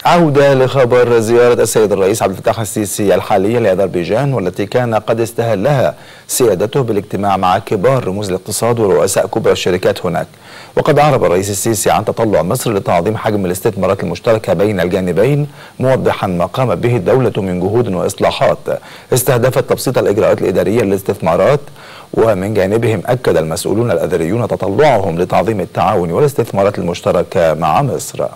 عودة لخبر زيارة السيد الرئيس عبد الفتاح السيسي الحالية لأذربيجان، والتي كان قد استهلها سيادته بالاجتماع مع كبار رموز الاقتصاد ورؤساء كبرى الشركات هناك. وقد أعرب الرئيس السيسي عن تطلع مصر لتعظيم حجم الاستثمارات المشتركة بين الجانبين، موضحا ما قامت به الدولة من جهود وإصلاحات استهدفت تبسيط الإجراءات الإدارية للاستثمارات. ومن جانبهم أكد المسؤولون الأذريون تطلعهم لتعظيم التعاون والاستثمارات المشتركة مع مصر.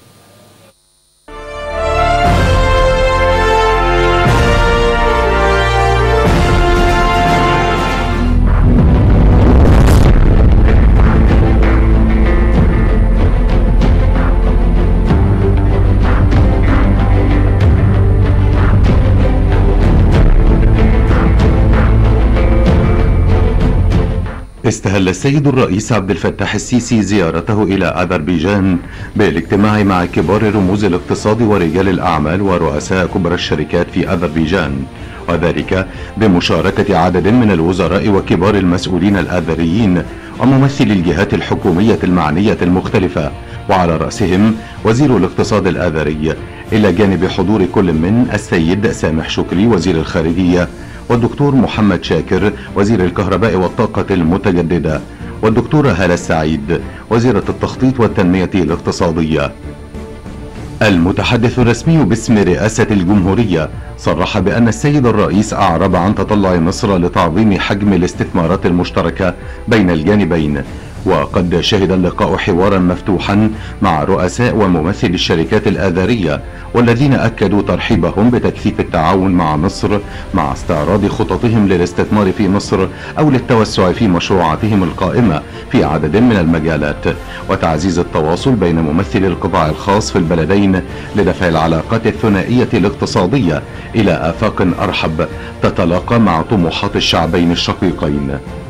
استهل السيد الرئيس عبد الفتاح السيسي زيارته إلى أذربيجان بالاجتماع مع كبار رموز الاقتصاد ورجال الأعمال ورؤساء كبرى الشركات في أذربيجان، وذلك بمشاركة عدد من الوزراء وكبار المسؤولين الآذريين وممثلي الجهات الحكومية المعنية المختلفة، وعلى رأسهم وزير الاقتصاد الآذري، إلى جانب حضور كل من السيد سامح شكري وزير الخارجية، والدكتور محمد شاكر وزير الكهرباء والطاقة المتجددة، والدكتورة هالة السعيد وزيرة التخطيط والتنمية الاقتصادية. المتحدث الرسمي باسم رئاسة الجمهورية صرح بأن السيد الرئيس أعرب عن تطلع مصر لتعظيم حجم الاستثمارات المشتركة بين الجانبين، وقد شهد اللقاء حوارا مفتوحا مع رؤساء وممثلي الشركات الآذرية، والذين أكدوا ترحيبهم بتكثيف التعاون مع مصر مع استعراض خططهم للاستثمار في مصر أو للتوسع في مشروعاتهم القائمة في عدد من المجالات، وتعزيز التواصل بين ممثلي القطاع الخاص في البلدين لدفع العلاقات الثنائية الاقتصادية إلى آفاق أرحب تتلاقى مع طموحات الشعبين الشقيقين.